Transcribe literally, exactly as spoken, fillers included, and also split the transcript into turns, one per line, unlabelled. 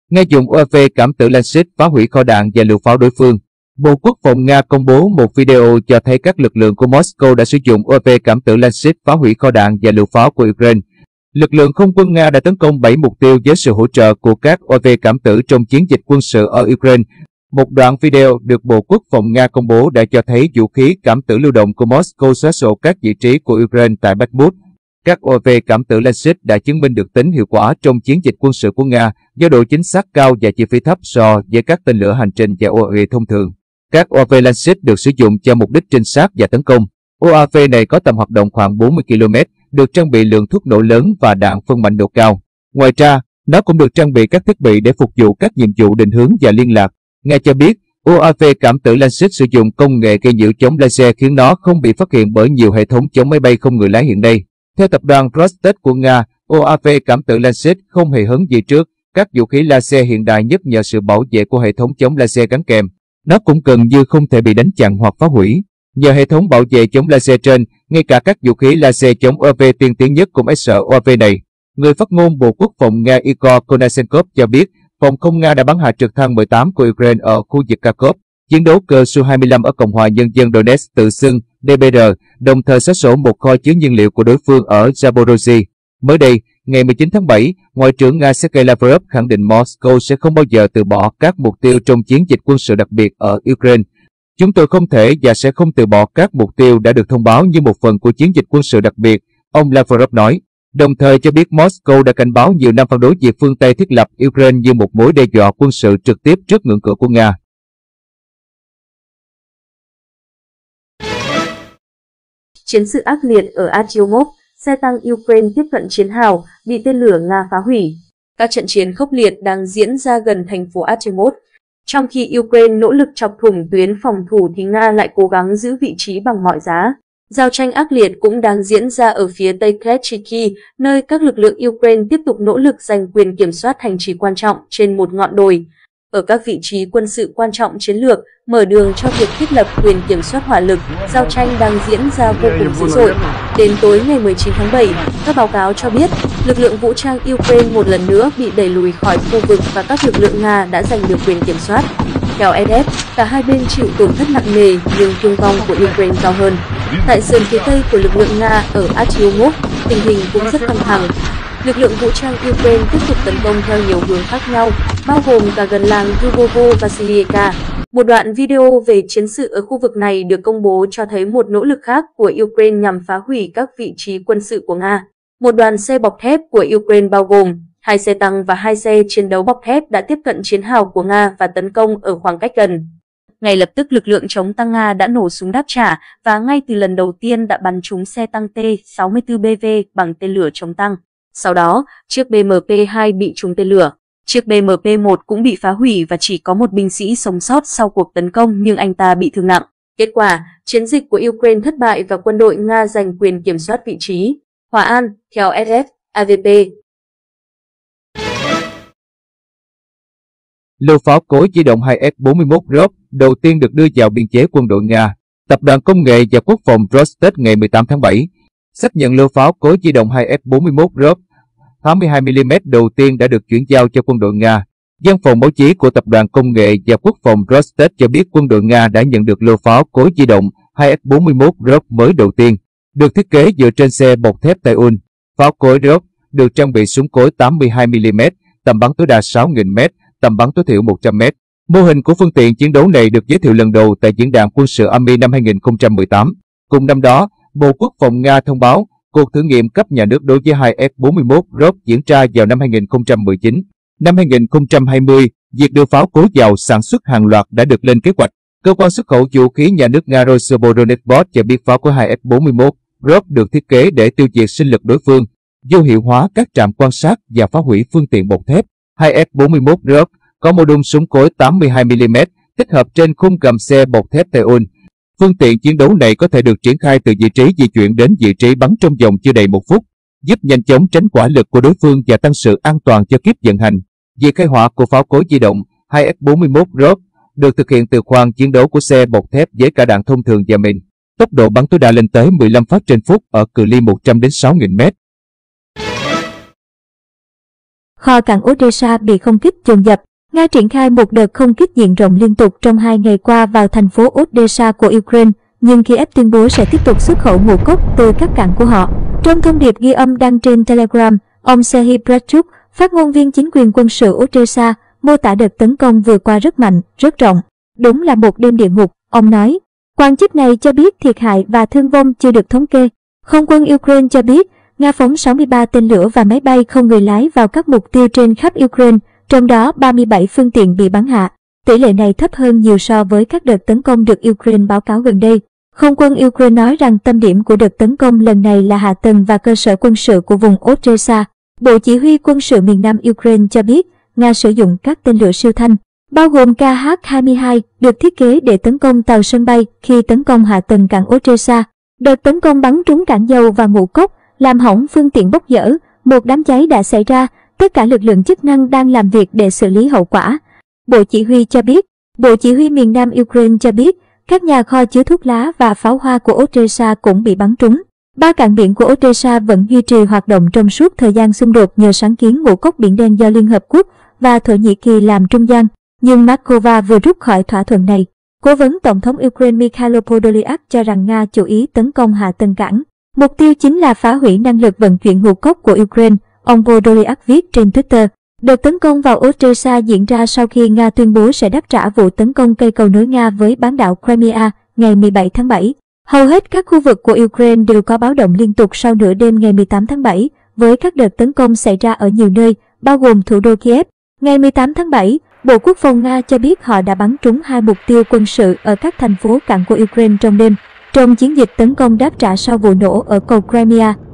Nga dùng u a vê cảm tử Lancet phá hủy kho đạn và lựu pháo đối phương. Bộ Quốc phòng Nga công bố một video cho thấy các lực lượng của Moscow đã sử dụng u a vê cảm tử Lancet phá hủy kho đạn và lựu pháo của Ukraine. Lực lượng không quân Nga đã tấn công bảy mục tiêu với sự hỗ trợ của các u a vê cảm tử trong chiến dịch quân sự ở Ukraine. Một đoạn video được Bộ Quốc phòng Nga công bố đã cho thấy vũ khí cảm tử lưu động của Moscow xóa sổ các vị trí của Ukraine tại Bakhmut. Các u a vê cảm tử Lancet đã chứng minh được tính hiệu quả trong chiến dịch quân sự của Nga do độ chính xác cao và chi phí thấp so với các tên lửa hành trình và u a vê thông thường. Các u a vê Lancet được sử dụng cho mục đích trinh sát và tấn công. u a vê này có tầm hoạt động khoảng bốn mươi ki lô mét, được trang bị lượng thuốc nổ lớn và đạn phân mạnh độ cao. Ngoài ra, nó cũng được trang bị các thiết bị để phục vụ các nhiệm vụ định hướng và liên lạc. Nga cho biết, u a vê cảm tử Lancet sử dụng công nghệ gây nhiễu chống laser khiến nó không bị phát hiện bởi nhiều hệ thống chống máy bay không người lái hiện nay. Theo tập đoàn Rostec của Nga, u a vê cảm tử Lancet không hề hấn gì trước các vũ khí laser hiện đại nhất nhờ sự bảo vệ của hệ thống chống laser gắn kèm. Nó cũng gần như không thể bị đánh chặn hoặc phá hủy. Nhờ hệ thống bảo vệ chống laser trên, ngay cả các vũ khí laser chống u a vê tiên tiến nhất cũng e sợ u a vê này. Người phát ngôn Bộ Quốc phòng Nga Igor Konashenkov cho biết, phòng không Nga đã bắn hạ trực thăng mười tám của Ukraine ở khu vực Kharkov, chiến đấu cơ Su hai mươi lăm ở Cộng hòa Nhân dân Donetsk tự xưng đê bê rờ, đồng thời xóa sổ một kho chứa nhiên liệu của đối phương ở Zaporozhye. Mới đây, ngày mười chín tháng bảy, Ngoại trưởng Nga Sergei Lavrov khẳng định Moscow sẽ không bao giờ từ bỏ các mục tiêu trong chiến dịch quân sự đặc biệt ở Ukraine. Chúng tôi không thể và sẽ không từ bỏ các mục tiêu đã được thông báo như một phần của chiến dịch quân sự đặc biệt, ông Lavrov nói, đồng thời cho biết Moscow đã cảnh báo nhiều năm phản đối việc phương Tây thiết lập Ukraine như một mối đe dọa quân sự trực tiếp trước ngưỡng cửa của Nga.
Chiến sự ác liệt ở Artyomov, xe tăng Ukraine tiếp cận chiến hào, bị tên lửa Nga phá hủy. Các trận chiến khốc liệt đang diễn ra gần thành phố Artyomov. Trong khi Ukraine nỗ lực chọc thủng tuyến phòng thủ thì Nga lại cố gắng giữ vị trí bằng mọi giá. Giao tranh ác liệt cũng đang diễn ra ở phía tây Kleshchiki, nơi các lực lượng Ukraine tiếp tục nỗ lực giành quyền kiểm soát thành trì quan trọng trên một ngọn đồi. Ở các vị trí quân sự quan trọng chiến lược, mở đường cho việc thiết lập quyền kiểm soát hỏa lực, giao tranh đang diễn ra vô cùng dữ dội. Đến tối ngày mười chín tháng bảy, các báo cáo cho biết, lực lượng vũ trang Ukraine một lần nữa bị đẩy lùi khỏi khu vực và các lực lượng Nga đã giành được quyền kiểm soát. Theo ét ép, cả hai bên chịu tổn thất nặng nề nhưng thương vong của Ukraine cao hơn. Tại sườn phía tây của lực lượng Nga ở Artyomov, tình hình cũng rất căng thẳng. Lực lượng vũ trang Ukraine tiếp tục tấn công theo nhiều hướng khác nhau, bao gồm cả gần làng Dubovo-Vasilievka. Một đoạn video về chiến sự ở khu vực này được công bố cho thấy một nỗ lực khác của Ukraine nhằm phá hủy các vị trí quân sự của Nga. Một đoàn xe bọc thép của Ukraine bao gồm hai xe tăng và hai xe chiến đấu bọc thép đã tiếp cận chiến hào của Nga và tấn công ở khoảng cách gần. Ngay lập tức lực lượng chống tăng Nga đã nổ súng đáp trả và ngay từ lần đầu tiên đã bắn trúng xe tăng T sáu mươi tư B V bằng tên lửa chống tăng. Sau đó, chiếc B M P hai bị trúng tên lửa. Chiếc B M P một cũng bị phá hủy và chỉ có một binh sĩ sống sót sau cuộc tấn công nhưng anh ta bị thương nặng. Kết quả, chiến dịch của Ukraine thất bại và quân đội Nga giành quyền kiểm soát vị trí. Hòa An, theo ét ép, a vê pê.
Lô pháo cối di động hai S bốn mươi mốt Rob đầu tiên được đưa vào biên chế quân đội Nga. Tập đoàn Công nghệ và Quốc phòng Rostec ngày mười tám tháng bảy xác nhận lô pháo cối di động hai S bốn mươi mốt Rob tám mươi hai mi li mét đầu tiên đã được chuyển giao cho quân đội Nga. Văn phòng báo chí của Tập đoàn Công nghệ và Quốc phòng Rostec cho biết quân đội Nga đã nhận được lô pháo cối di động hai S bốn mươi mốt Rob mới đầu tiên, được thiết kế dựa trên xe bọc thép Taiun. Pháo cối Rob được trang bị súng cối tám mươi hai mi li mét, tầm bắn tối đa sáu nghìn mét, tầm bắn tối thiểu một trăm mét. Mô hình của phương tiện chiến đấu này được giới thiệu lần đầu tại diễn đàn quân sự Army năm hai nghìn không trăm mười tám. Cùng năm đó, Bộ Quốc phòng Nga thông báo cuộc thử nghiệm cấp nhà nước đối với hai S bốn mươi mốt Rob diễn ra vào năm hai nghìn không trăm mười chín. Năm hai nghìn không trăm hai mươi, việc đưa pháo cối vào sản xuất hàng loạt đã được lên kế hoạch. Cơ quan xuất khẩu vũ khí nhà nước Nga Rosoboronetbot cho biết pháo của hai S bốn mươi mốt Rob được thiết kế để tiêu diệt sinh lực đối phương, vô hiệu hóa các trạm quan sát và phá hủy phương tiện bọc thép. hai S bốn mươi mốt Rob có mô đun súng cối tám mươi hai mi li mét tích hợp trên khung gầm xe bọc thép Taiun. Phương tiện chiến đấu này có thể được triển khai từ vị trí di chuyển đến vị trí bắn trong vòng chưa đầy một phút, giúp nhanh chóng tránh quả lực của đối phương và tăng sự an toàn cho kíp vận hành. Việc khai hỏa của pháo cối di động hai S bốn mươi mốt Rob được thực hiện từ khoang chiến đấu của xe bọc thép với cả đạn thông thường và mìn. Tốc độ bắn tối đa lên tới mười lăm phát trên phút ở cự ly một trăm đến sáu nghìn mét.
kho cảng Odessa bị không kích dồn dập. Nga triển khai một đợt không kích diện rộng liên tục trong hai ngày qua vào thành phố Odessa của Ukraine, nhưng Kiev tuyên bố sẽ tiếp tục xuất khẩu ngũ cốc từ các cảng của họ. Trong thông điệp ghi âm đăng trên Telegram, ông Serhiy Brachuk, phát ngôn viên chính quyền quân sự Odessa, mô tả đợt tấn công vừa qua rất mạnh, rất rộng. Đúng là một đêm địa ngục, ông nói. Quan chức này cho biết thiệt hại và thương vong chưa được thống kê. Không quân Ukraine cho biết, Nga phóng sáu mươi ba tên lửa và máy bay không người lái vào các mục tiêu trên khắp Ukraine, trong đó ba mươi bảy phương tiện bị bắn hạ. Tỷ lệ này thấp hơn nhiều so với các đợt tấn công được Ukraine báo cáo gần đây. Không quân Ukraine nói rằng tâm điểm của đợt tấn công lần này là hạ tầng và cơ sở quân sự của vùng Odessa. Bộ Chỉ huy quân sự miền Nam Ukraine cho biết, Nga sử dụng các tên lửa siêu thanh, bao gồm K H hai mươi hai, được thiết kế để tấn công tàu sân bay khi tấn công hạ tầng cảng Odessa. Đợt tấn công bắn trúng cảng dầu và ngũ cốc, làm hỏng phương tiện bốc dỡ, một đám cháy đã xảy ra, tất cả lực lượng chức năng đang làm việc để xử lý hậu quả. Bộ Chỉ huy cho biết, Bộ Chỉ huy miền Nam Ukraine cho biết, các nhà kho chứa thuốc lá và pháo hoa của Odessa cũng bị bắn trúng. Ba cảng biển của Odessa vẫn duy trì hoạt động trong suốt thời gian xung đột nhờ sáng kiến ngũ cốc Biển Đen do Liên Hợp Quốc và Thổ Nhĩ Kỳ làm trung gian, nhưng Moscow vừa rút khỏi thỏa thuận này. Cố vấn Tổng thống Ukraine Mikhailo Podolyak cho rằng Nga chủ ý tấn công hạ tầng cảng. Mục tiêu chính là phá hủy năng lực vận chuyển ngũ cốc của Ukraine, ông Podolyak viết trên Twitter. Đợt tấn công vào Odessa diễn ra sau khi Nga tuyên bố sẽ đáp trả vụ tấn công cây cầu nối Nga với bán đảo Crimea ngày mười bảy tháng bảy. Hầu hết các khu vực của Ukraine đều có báo động liên tục sau nửa đêm ngày mười tám tháng bảy, với các đợt tấn công xảy ra ở nhiều nơi, bao gồm thủ đô Kiev. Ngày mười tám tháng bảy, Bộ Quốc phòng Nga cho biết họ đã bắn trúng hai mục tiêu quân sự ở các thành phố cảng của Ukraine trong đêm, trong chiến dịch tấn công đáp trả sau vụ nổ ở cầu Crimea.